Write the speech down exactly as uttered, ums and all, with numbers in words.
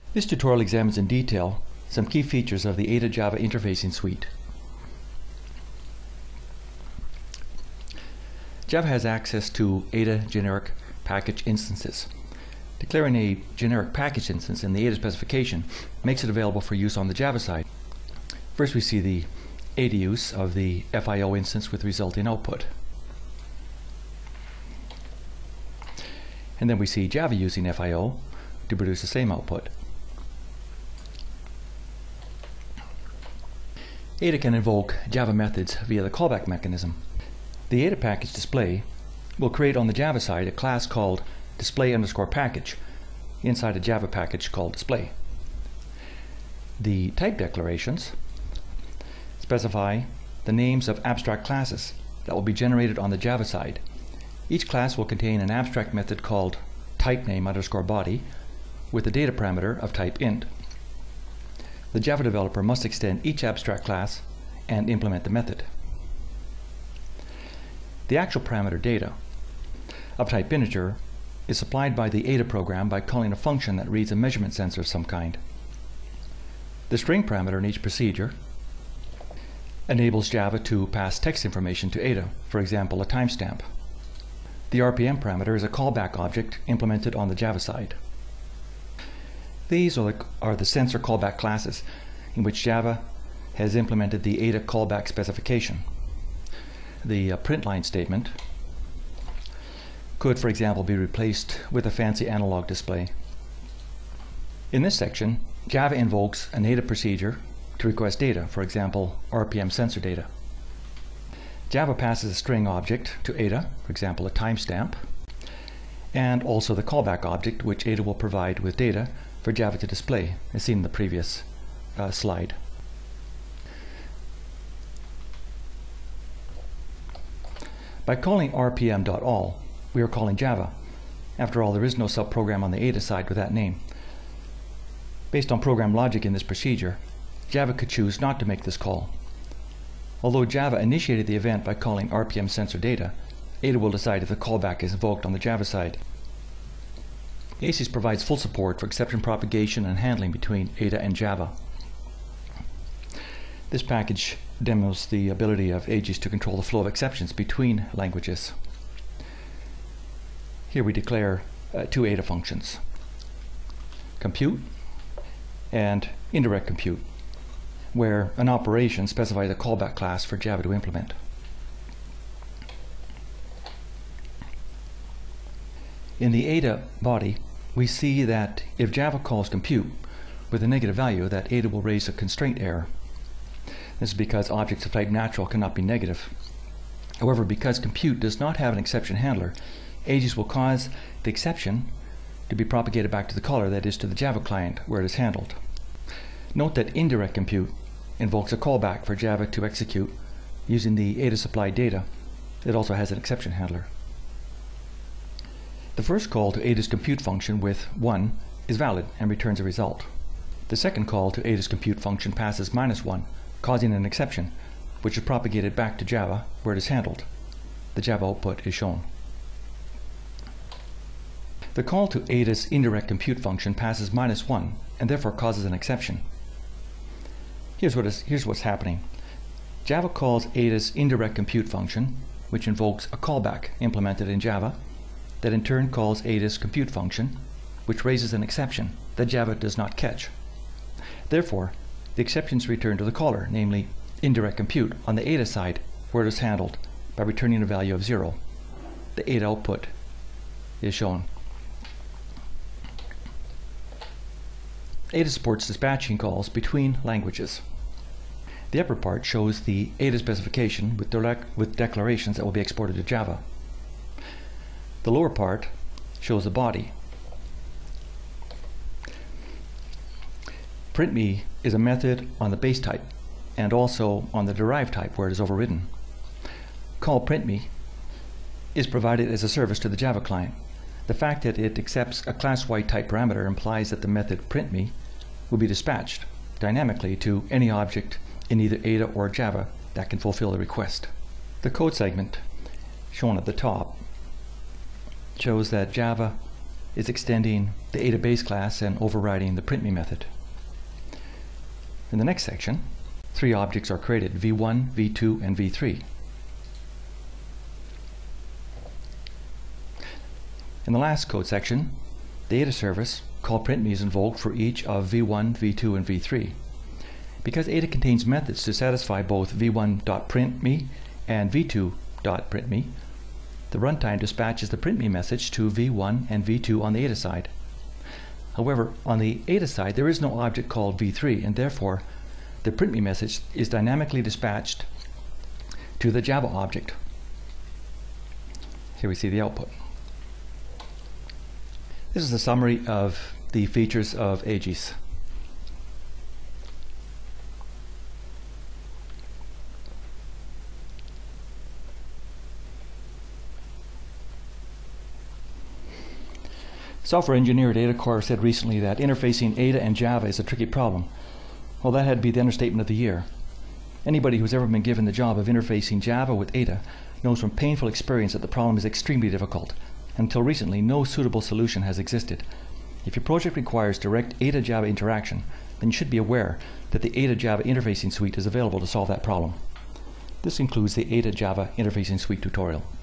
This tutorial examines in detail some key features of the A J I S Java interfacing suite. Java has access to A J I S generic package instances. Declaring a generic package instance in the A J I S specification makes it available for use on the Java side. First, we see the A D use of the F I O instance with resulting output. And then we see Java using F I O to produce the same output. A J I S can invoke Java methods via the callback mechanism. The A J I S package display will create on the Java side a class called display underscore package inside a Java package called display. The type declarations specify the names of abstract classes that will be generated on the Java side. Each class will contain an abstract method called typename underscore body with a data parameter of type int. The Java developer must extend each abstract class and implement the method. The actual parameter data of type integer is supplied by the A J I S program by calling a function that reads a measurement sensor of some kind. The string parameter in each procedure enables Java to pass text information to A J I S, for example a timestamp. The R P M parameter is a callback object implemented on the Java side. These are the, are the sensor callback classes in which Java has implemented the A J I S callback specification. The uh, print line statement could, for example, be replaced with a fancy analog display. In this section, Java invokes an A J I S procedure to request data, for example, R P M sensor data. Java passes a string object to A J I S, for example, a timestamp, and also the callback object, which A J I S will provide with data for Java to display, as seen in the previous uh, slide. By calling R P M dot all, we are calling Java. After all, there is no subprogram on the A J I S side with that name. Based on program logic in this procedure, Java could choose not to make this call. Although Java initiated the event by calling R P M sensor data, A J I S will decide if the callback is invoked on the Java side. A J I S provides full support for exception propagation and handling between A J I S and Java. This package demos the ability of A J I S to control the flow of exceptions between languages. Here we declare uh, two A J I S functions, compute and indirect compute, where an operation specifies a callback class for Java to implement. In the A J I S body, we see that if Java calls compute with a negative value, that A J I S will raise a constraint error. This is because objects of type natural cannot be negative. However, because compute does not have an exception handler, A J I S will cause the exception to be propagated back to the caller, that is to the Java client, where it is handled. Note that indirect compute invokes a callback for Java to execute using the A J I S supplied data. It also has an exception handler. The first call to A J I S compute function with one is valid and returns a result. The second call to A J I S compute function passes minus one, causing an exception, which is propagated back to Java where it is handled. The Java output is shown. The call to A J I S indirect compute function passes minus one and therefore causes an exception. Here's, what is, here's what's happening. Java calls A J I S indirect compute function, which invokes a callback implemented in Java, that in turn calls A J I S compute function, which raises an exception that Java does not catch. Therefore, the exceptions return to the caller, namely indirect compute on the A J I S side, where it is handled by returning a value of zero. The A J I S output is shown. A J I S supports dispatching calls between languages. The upper part shows the A J I S specification with, direct, with declarations that will be exported to Java. The lower part shows the body. PrintMe is a method on the base type and also on the derived type where it is overridden. Call PrintMe is provided as a service to the Java client. The fact that it accepts a class-wide type parameter implies that the method PrintMe will be dispatched dynamically to any object in either A J I S or Java that can fulfill the request. The code segment shown at the top shows that Java is extending the A J I S base class and overriding the printMe method. In the next section, three objects are created, v one, v two, and v three. In the last code section, the A J I S service called printMe is invoked for each of v one, v two, and v three. Because A J I S contains methods to satisfy both v one dot print me and v two dot print me, the runtime dispatches the printMe message to v one and v two on the A J I S side. However, on the A J I S side there is no object called v three, and therefore the printMe message is dynamically dispatched to the Java object. Here we see the output. This is a summary of the features of A J I S. Software engineer at Ada Core said recently that interfacing Ada and Java is a tricky problem. Well, that had to be the understatement of the year. Anybody who's ever been given the job of interfacing Java with Ada knows from painful experience that the problem is extremely difficult. Until recently, no suitable solution has existed. If your project requires direct Ada-Java interaction, then you should be aware that the Ada-Java interfacing suite is available to solve that problem. This includes the Ada-Java interfacing suite tutorial.